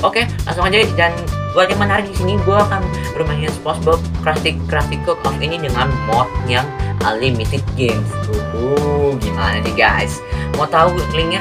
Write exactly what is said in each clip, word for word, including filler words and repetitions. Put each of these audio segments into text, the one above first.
Oke, langsung aja guys. Dan buat yang menarik di sini, gue akan bermain SpongeBob Krusty Krusty Cook-Off ini dengan mod yang Unlimited Games. Uh, gimana nih guys? Mau tahu linknya?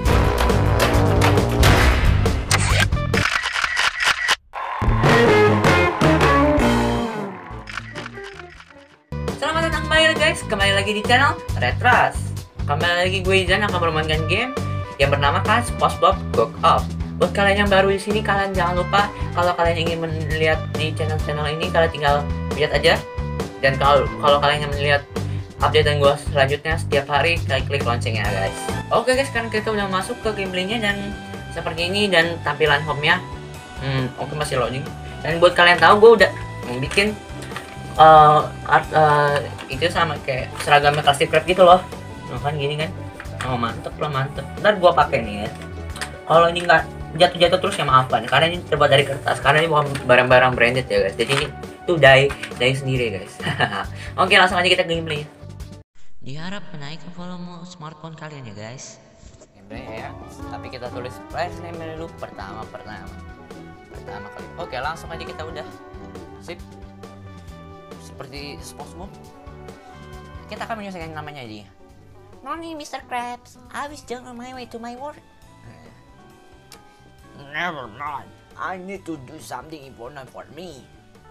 Selamat datang kembali guys, kembali lagi di channel Retras. Kembali lagi gue Izan akan bermainkan game yang bernama kan SpongeBob Cook-Off. Buat kalian yang baru di sini, kalian jangan lupa kalau kalian ingin melihat di channel-channel ini, kalian tinggal lihat aja. Dan kalau kalau kalian ingin melihat update dan gue selanjutnya setiap hari, kalian klik loncengnya guys. Oke guys, sekarang kita udah masuk ke gameplaynya dan seperti ini dan tampilan home-nya. Hmm, oke masih loading. Dan buat kalian tahu, gue udah bikin uh, art uh, itu sama kayak seragamnya Krusty Krab gitu loh. Oh, kan gini kan? Oh mantep lah, mantep. Ntar gue pakai nih ya. Kalau ini nggak jatuh-jatuh terus ya maafkan, karena ini terbuat dari kertas, karena ini bukan barang-barang branded ya guys. Jadi ini tuh dye dye sendiri guys. Oke, langsung aja kita gameplay. Diharap menaikkan volume smartphone kalian ya guys. Gameplay ya. Tapi kita tulis flash name dulu pertama pertama pertama kali. Oke, langsung aja kita udah sip. Seperti SpongeBob, kita akan menyelesaikan namanya dia. Morning, Mister Krabs. I was just on my way to my work. Never mind. I need to do something important for me.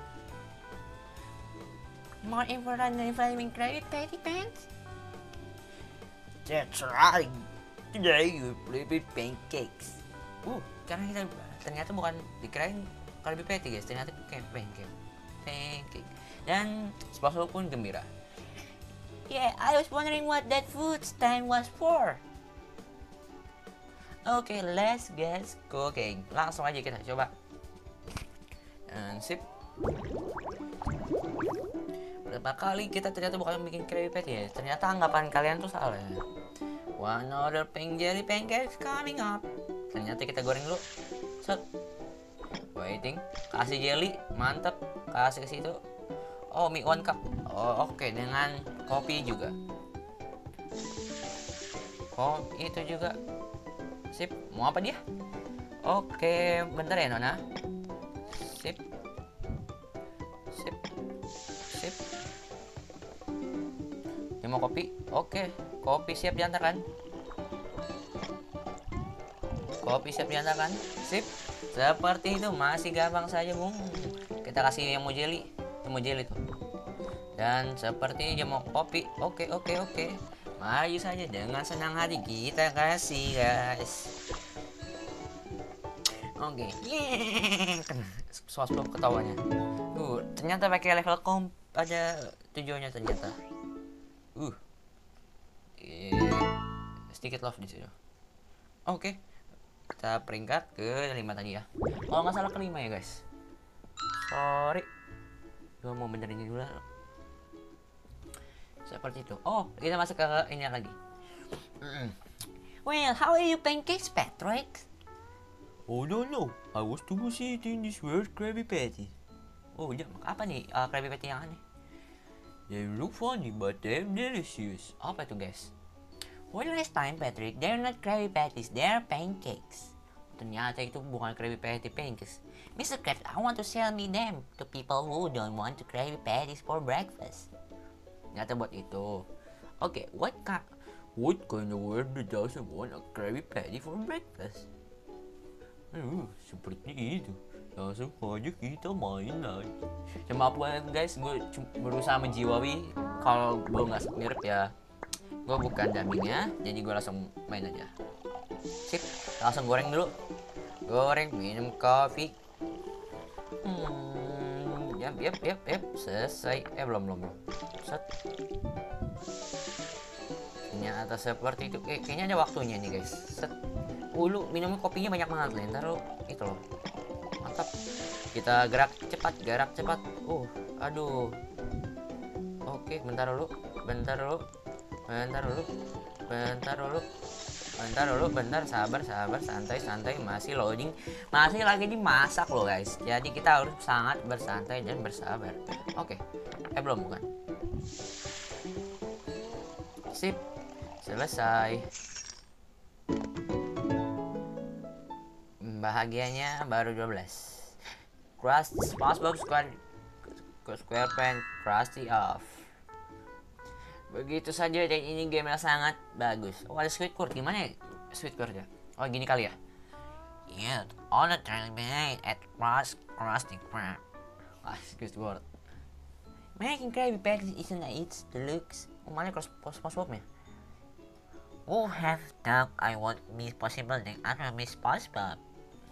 More important than flaming Krabby Patty Pants? That's right. Today you play with pancakes. Uh, karena kita ternyata bukan dikirain Krabby Patty guys, ternyata kayak pancake. Pancake. Dan SpongeBob pun gembira. Yeah, I was wondering what that food stand was for. Oke, okay, let's get cooking. Langsung aja kita coba. Dan sip. Berapa kali kita ternyata bukan bikin Krabby Patty ya. Ternyata anggapan kalian tuh salah ya. One other pink jelly pancakes coming up. Ternyata kita goreng dulu. Set. Waiting. Kasih jelly, mantap. Kasih ke situ. Oh, mie one cup. Oh, oke, okay. Dengan kopi juga. Oh, itu juga. Sip, mau apa dia? Oke, bentar ya Nona. Sip. Sip. Sip. Dia mau kopi? Oke, kopi siap diantarkan. Kopi siap diantarkan. Sip. Seperti itu, masih gampang saja, Bung. Kita kasih yang mau jelly. Yang mau jelly tuh. Dan seperti dia mau kopi. Oke, oke, oke. Maju saja dengan senang hati kita kasih guys. Oke, okay. Yeah. Kena SpongeBob ketawanya. Uh, ternyata pakai level komp ada tujuannya ternyata. Uh, yeah. Sedikit love di situ. Oke, okay. Kita peringkat ke lima tadi ya. Kalau nggak salah kelima ya guys. Sorry, gue mau benerin dulu. Seperti itu. Oh, kita masuk ke ini lagi. Mm. Well, how are you pancakes, Patrick? Oh no no, I was too busy eating this weird Krabby Patty. Oh, dia apa nih uh, Krabby Patty yang aneh? They look funny, but they're delicious. Apa itu guys? Well, last time, Patrick, they're not Krabby Patties, they're pancakes. Ternyata itu bukan Krabby Patty pancakes. Mister Krabs, I want to sell me them to people who don't want to Krabby Patties for breakfast. Ternyata buat itu. Oke, okay, what kind what kind of word doesn't want a Krabby Patty for breakfast? Uh, seperti itu. Langsung aja kita main lagi. Ya maaf banget guys, gue berusaha menjiwawi. Kalau gue nggak mirip ya, gue bukan dubbingnya, jadi gue langsung main aja. Sip, langsung goreng dulu. Goreng, minum kopi. Hmm, yap, yap, yap, yap, selesai. Eh belum, belum, belum. Set. Ternyata seperti itu. Eh, kayaknya ada waktunya nih guys. Set. Uh, lu minum kopinya banyak banget nih. Ntar lu itu loh. Mantap. Kita gerak cepat, gerak cepat. Uh, aduh. Oke, bentar dulu. Bentar dulu. Bentar dulu. Bentar dulu. Bentar dulu, bentar, sabar, sabar, santai, santai, masih loading, masih lagi dimasak loh guys. Jadi kita harus sangat bersantai dan bersabar. Oke, eh belum bukan? Sip, selesai. Bahagianya baru dua belas. Crust SpongeBob Square SquarePants Krusty off. Begitu saja, dan ini game yang sangat bagus. Oh, ada Squidward. Gimana ya Squidward ya? Oh, gini kali ya. Yeah, all the time behind at Crust Krusty Krab. Ah, Squidward. Making Krabby Patties isn't it the looks. Oh, mana cross SpongeBob-nya? Who have dog I want Miss Possible thing after Miss SpongeBob?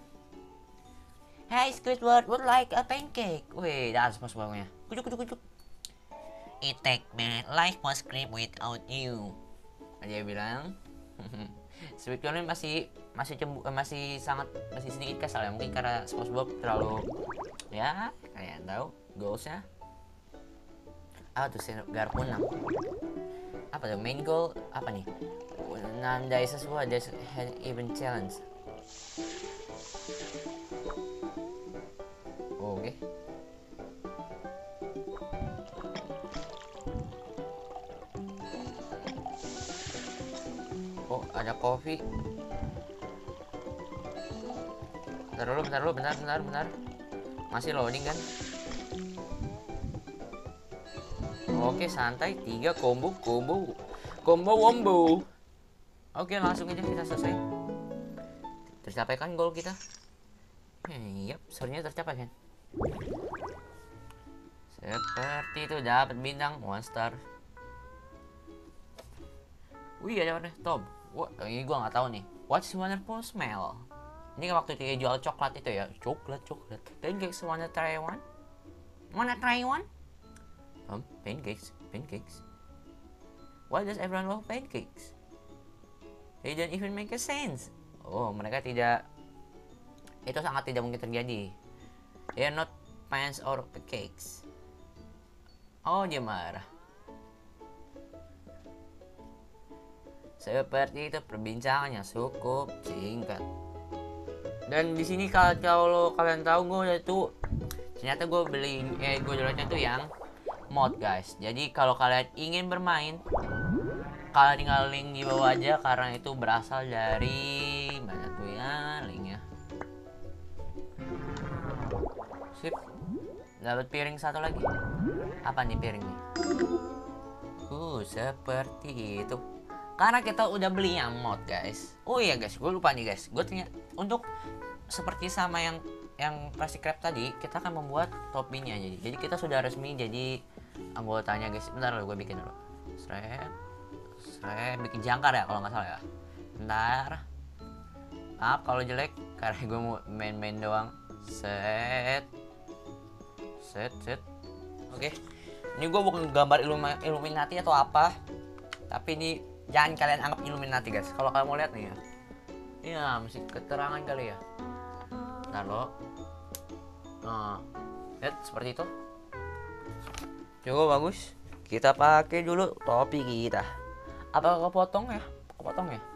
Hey Squidward, would like a pancake. Wih, dah SpongeBob-nya. Kucuk kucuk kucuk. It take me life was cream without you. Dia bilang. Squidward masih masih cembu, eh, masih sangat masih sedikit kesal ya, mungkin karena SpongeBob terlalu ya kalian tahu goalsnya. Ah tuh garpu enam. Apa tuh main goal apa nih? Nandai sesuatu there's had even challenge. Oh, oke. Okay. Oh, ada kopi. Bentar dulu, bentar dulu, bentar, bentar, bentar. Masih loading kan? Oke, santai. Tiga combo, combo, combo, wombo. Oke, langsung aja kita selesai. Tercapai kan goal kita? Eh, yap, sebenarnya tercapai kan? Seperti itu, dapat bintang one star. Wih, ada warna Tom. Wah, ini gua nggak tahu nih. What's wonderful smell? Ini waktu dia jual coklat itu ya, coklat coklat. Pancakes, wanna try one? Wanna try one? Um, pancakes, pancakes. Why does everyone love pancakes? They don't even make a sense. Oh, mereka tidak. Itu sangat tidak mungkin terjadi. They are not fans or pancakes. Oh, dia marah. Seperti itu perbincangannya cukup singkat. Dan di sini kalau, kalau kalian tahu gue itu ternyata gue beli eh gue downloadnya tuh yang mod guys. Jadi kalau kalian ingin bermain, kalian tinggal link di bawah aja karena itu berasal dari mana tuh ya linknya. Sip. Dapat piring satu lagi. Apa nih piringnya? Uh, seperti itu. Karena kita udah beli yang mod guys. Oh iya guys, gue lupa nih guys. Gue ternyata untuk seperti sama yang yang Krusty Krab tadi, kita akan membuat topinya jadi. Jadi kita sudah resmi jadi anggotanya guys. Bentar loh, gue bikin dulu. Sret, sret, bikin jangkar ya kalau nggak salah ya. Bentar. Maaf kalau jelek, karena gue mau main-main doang. Set, set, set. Oke. Ini gue bukan gambar Illumi- Illuminati atau apa, tapi ini jangan kalian anggap Illuminati guys. Kalau kalian mau lihat nih ya, iya mesti keterangan kali ya. Ntar lo, nah, lihat seperti itu. Cukup bagus. Kita pakai dulu topi kita. Apa kepotong ya? Kepotong ya?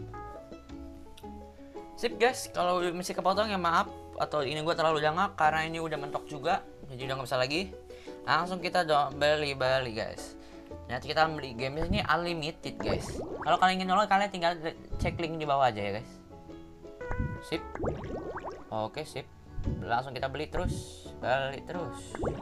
Sip guys, kalau mesti kepotong ya maaf. Atau ini gue terlalu jangak karena ini udah mentok juga, jadi udah nggak bisa lagi. Langsung kita do- beli beli guys. Nanti kita beli game ini unlimited guys. Kalau kalian ingin download, kalian tinggal cek link di bawah aja ya guys. Sip. Oke sip. Langsung kita beli terus, beli terus,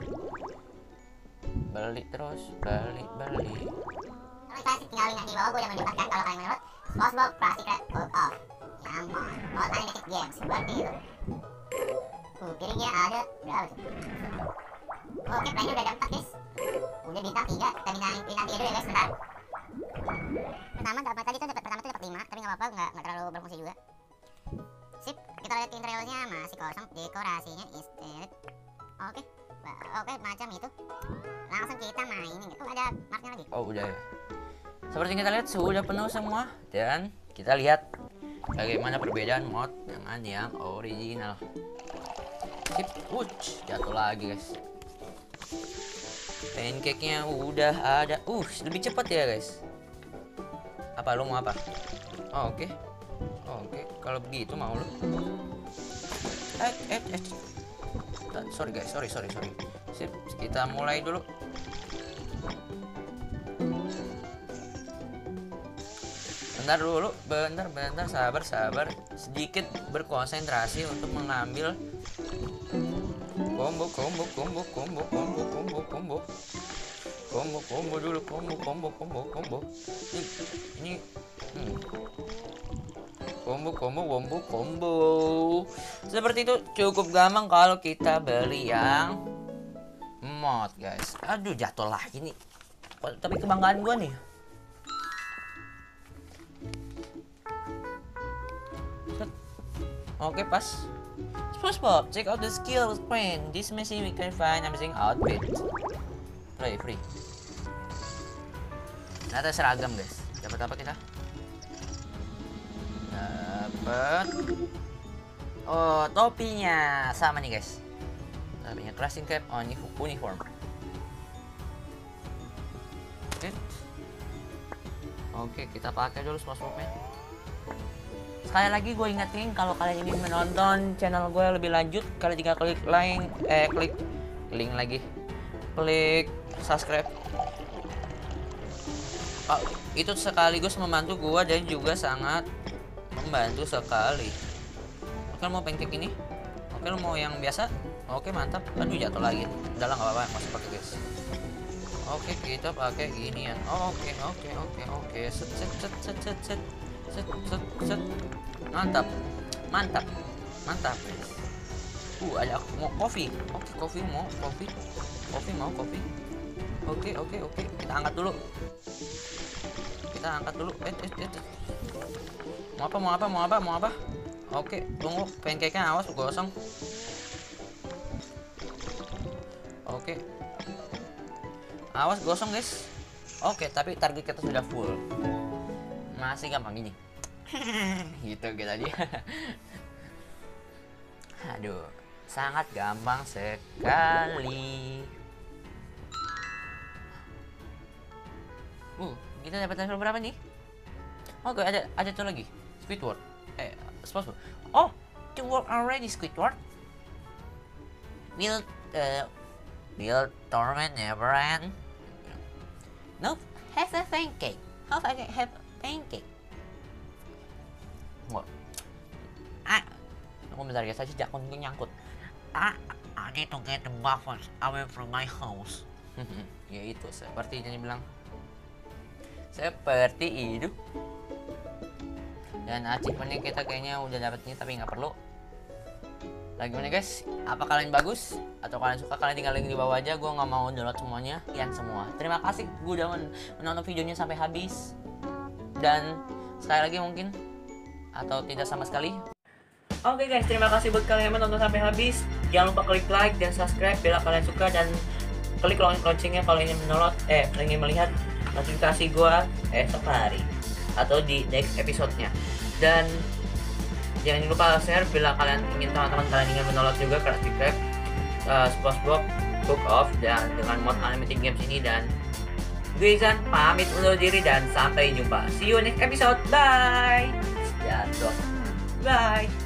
beli terus, beli beli. Kalian tinggal link di bawah, gue udah mendapatkan kalau kalian menurut SpongeBob Krusty Krab Cook Off. Namun, mau unlimited game seperti itu. Uh, piringnya ada berapa tuh? Oke, plannya udah ada empat guys. Udah bintang tiga, kita bintang bintang tiga dulu ya guys, bentar. Pertama dapat tadi tuh dapat pertama tuh dapat lima, tapi nggak apa-apa, nggak nggak terlalu berfungsi juga. Sip, kita lihat interiornya masih kosong, dekorasinya instead. Oke, ba- oke macam itu. Langsung kita mainin. Tuh ada marknya lagi. Oh udah ya. Seperti kita lihat sudah penuh semua, dan kita lihat bagaimana perbedaan mod dengan yang original. Sip, wuch, jatuh lagi guys. Pancake-nya udah ada. Uh, lebih cepat ya guys. Apa lu mau apa? Oh, oke. Okay. Oh, oke. Okay. Kalau begitu mau lu. Eh, eh, eh. Sorry guys, sorry, sorry, sorry. Sip, kita mulai dulu. Bentar dulu, bentar, bentar, sabar, sabar, sedikit berkonsentrasi untuk mengambil combo combo combo combo combo combo combo combo combo dulu combo combo combo combo ini ini hmm. combo combo combo combo seperti itu. Cukup gampang kalau kita beli yang mod guys. Aduh jatuh lagi nih, tapi kebanggaan gua nih. Oke pas. SpongeBob, check out the skill screen. This machine we can find amazing outfits. Play free. Ternyata seragam guys. Dapat apa kita? Dapat. Oh topinya sama nih guys. Topinya crashing cap on uniform. Oke. Oke kita pakai dulu SpongeBobnya. Sekali lagi gue ingetin kalau kalian ingin menonton channel gue lebih lanjut, kalian tinggal klik like, eh klik link lagi, klik subscribe. Oh, itu sekaligus membantu gue dan juga sangat membantu sekali. Oke mau pancake ini? Oke mau yang biasa? Oke mantap. Aduh jatuh lagi. Udah lah nggak apa-apa, masih pakai guys. Oke kita pakai ginian. Oh, oke oke oke oke. Set set set set set set. Set, set, set. Mantap, mantap, mantap. Uh, ada mau kopi. Oke, kopi mau kopi, kopi mau kopi. Oke, oke, oke. Kita angkat dulu. Kita angkat dulu. Eh, eh, eh. Mau apa? Mau apa? Mau apa? Mau apa? Oke, tunggu. Pancake-nya awas gosong. Oke. Awas gosong guys. Oke, tapi target kita sudah full. Masih gampang gini. Gitu kita dia. Aduh, sangat gampang sekali. Uh, kita dapat level berapa nih? Oke, ada ada tuh lagi. Squidward. Eh, SpongeBob. Oh, to work already Squidward. Will uh, will torment never end? No, have a pancake. How I have pancake. Wah. Ah. Aku bentar guys, aja jakun gue nyangkut. Ah, I need to get the buffers away from my house. Ya itu seperti yang dibilang. Seperti itu. Dan achievementnya kita kayaknya udah dapetnya tapi nggak perlu. Lagi mana guys? Apa kalian bagus? Atau kalian suka? Kalian tinggal link di bawah aja. Gue nggak mau download semuanya, yang semua. Terima kasih gue udah menonton videonya sampai habis. Dan sekali lagi mungkin atau tidak sama sekali. Oke guys, terima kasih buat kalian yang menonton sampai habis. Jangan lupa klik like dan subscribe bila kalian suka, dan klik loncengnya kalau ingin menolak eh ingin melihat notifikasi gua esok hari atau di next episode-nya. Dan jangan lupa share bila kalian ingin teman-teman kalian ingin menolak juga ke subscribe uh, SpongeBob Cook Off dan dengan mod animated games ini. Dan gue Izan pamit undur diri dan sampai jumpa. See you next episode. Bye. Jatuh. Bye.